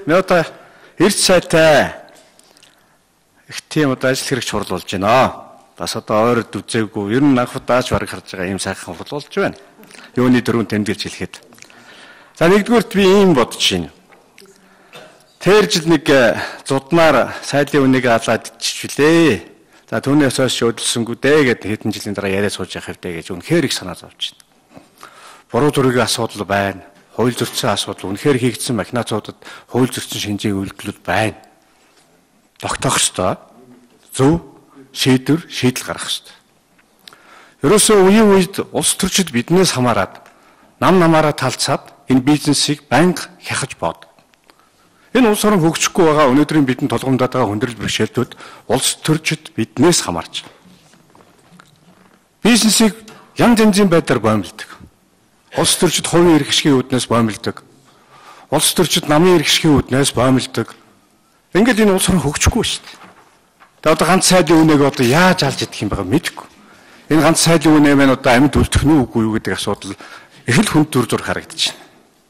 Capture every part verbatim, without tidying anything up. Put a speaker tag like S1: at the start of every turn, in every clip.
S1: მე одоо эрт сайтай их тийм одоо ажил хэрэг чухал болж байна. Бас одоо ойрд үзээгүй ер нь анх удаач бараг харж байгаа ийм сайхан хурал болж байна. Юуны дөрөв тэмдэглэж хэлэхэд. За нэгдүгürt би ийм бодож байна. Тэр жил нэг зуднаар сайлын үнийг алаад иччихвлээ. За түүнээс хойш өдөлсөнгүү дээ гэд хэдэн жилийн дараа яриа сууж явах хэвдэ гэж үнэхээр их санаа зовж байна. Буруу зүрийн асуудал байна. Хууль зөрчсөн асуудал, үнэхээр хийгдсэн махинацуудад хууль зөрчсөн шинжийг үйлдэлүүд байна. Тогтоох ёстой. Зөв шийдвэр, шийдэл гаргах ёстой. Ерөөсөө үеийн үед улс төрчид биднээс хамаарад, нам намаараа талцаад энэ бизнесийг байнга хяхаж бод. Энэ улс орон хөгжихгүй байгаа өнөөдрийн бидэнд тулгамдаад байгаа хүндрэл бэрхшээлтүүд улс төрчид биднээс хамаарч байна. Бизнесийг янз янзын байдлаар боомлдог. Улс төрчид хувийн эрх ашигын үүднээс боомлдог. Улс төрчид намын эрх ашигын үүднээс боомлдог. Ингээд энэ улс орон хөгжихгүй шүү дээ. Тэгээд одоо ганц сайлын үнээг одоо яаж алж идэх юм бэ мэдэхгүй. Энэ ганц сайлын үнэ маань одоо амьд үлдэх нь үгүй юу гэдэг асуудал их л хүнд дүр зур харагдаж байна.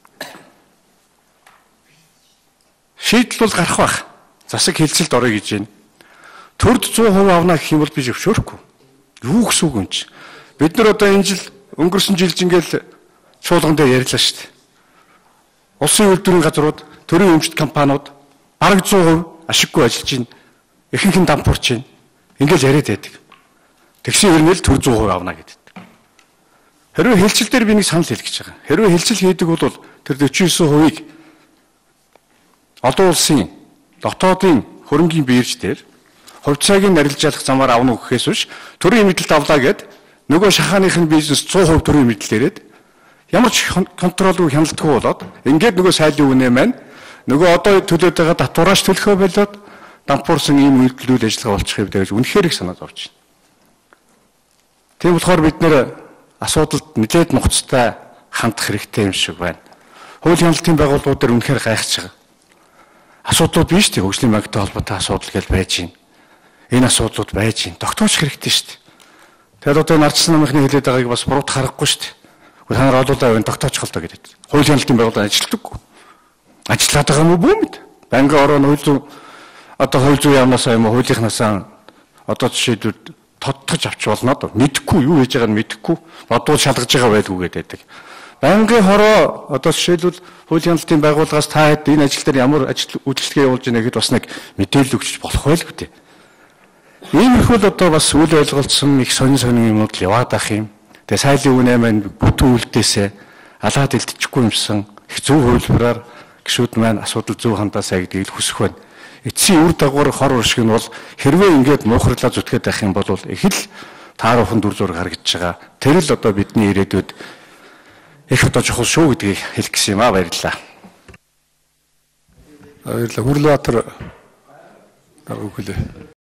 S1: Шийдэл бол гарах байх. Засаг хэлцэлд орё гэж байна. Төрд сто хувь авна гэх юм бол би зөвшөөрөхгүй. Юу гэсэн үг юм чи? Бид нар одоо энэ жил өнгөрсөн жилд ингээл чуулган дээр ярьлаа шүү дээ. Улсын үйлдвэрийн газрууд, төрийн өмчт компаниуд бараг сто хувь ашиггүй ажиллаж байна. Ихэнх нь дампуурч байна. Ингээл яриад байдаг. Тэгсэн хэрнээл төр сто хувь авна гэдэг. Хэрвээ хэлцэл дээр би нэг санал хэлэх гэж байгаа. Хэрвээ хэлцэл хийдэг бол тэр forty-nine хувийг олон улсын дотоодын хөрөнгийн бирж дээр хувьцааг нь арилжаалах замаар авна гэхээс биш төрийн мэдээлэлд авлаа гэд нөгөө шахааных нь бизнес сто хувь төрийн мэдээлэл ирээд ямар ч контролгүй хяналтгүй болоод ингээд нөгөө сайлын үнэ маань нөгөө одоо төлөөд байгаа татвараас төлөхөө болоод дампуурсан ийм үйлдэлүүд ажиллагаа болчих юм даа гэж үнэхээр их санаа зовж байна. Тийм болохоор бид нэр асуудалд нэлээд нухацтай хандах хэрэгтэй юм шиг байна. Хууль хяналтын байгууллагууд дээр үнэхээр гайхаж байгаа. Асуудлууд биш үү? Хөгжлийн банктай холбоотой асуудал гэж байж байна. Энэ асуудлууд байж байна. Тогтоох хэрэгтэй шүү дээ. Тэгэхээр одоо нарчсан намынхны хэлээд байгааг бас бурууд харахгүй шүү дээ. Та нар олоолаа явна тогтоочих л доо гэдэг. Хууль хяналтын байгууллага ажилтдаг. Ажиллаад байгаа юм уу бүүмэд? Банкны орон хууль зүйн одоо хууль зүйн яамнасаа юм уу хуулийнхнаасаа одоо жишээлбэл тодтогч авч болно доо. Мэдхгүй юу хийж байгааг нь мэдхгүй. Бодвол шалгаж байгаа байлгүй гэдэг. Банкны хороо одоо жишээлбэл хууль хяналтын байгууллагаас та хэд энэ ажил дээр ямар ажил үйлчлэгээ явуулж байна гэхэд бас нэг мэдээлэл өгч болох байлгүй дээ. Иймэрхүү л одоо бас үл ойлголцсон их сонин сонин юмуд л яваад ах юм. Тэгээ сайлын үнэ маань бүтэн үлдээсээ алаад илтчихгүй юмсан их зөв хувилбараар гишүүд маань асуудал зөв хандаасаа гэдгийг хүсэх байна. Эцсийн үр дагавар хор уршиг нь бол хэрвээ ингээд муухарлаа зүтгээд байх юм бол их л тааруухан дүр зураг харагдаж байгаа. Тэр л одоо бидний ирээдүйд их одоо чухал шүү гэдгийг хэлэх гэсэн юм аа. Баярлалаа.
S2: Баярлалаа. Хүрлбаатар дарга хүлээ.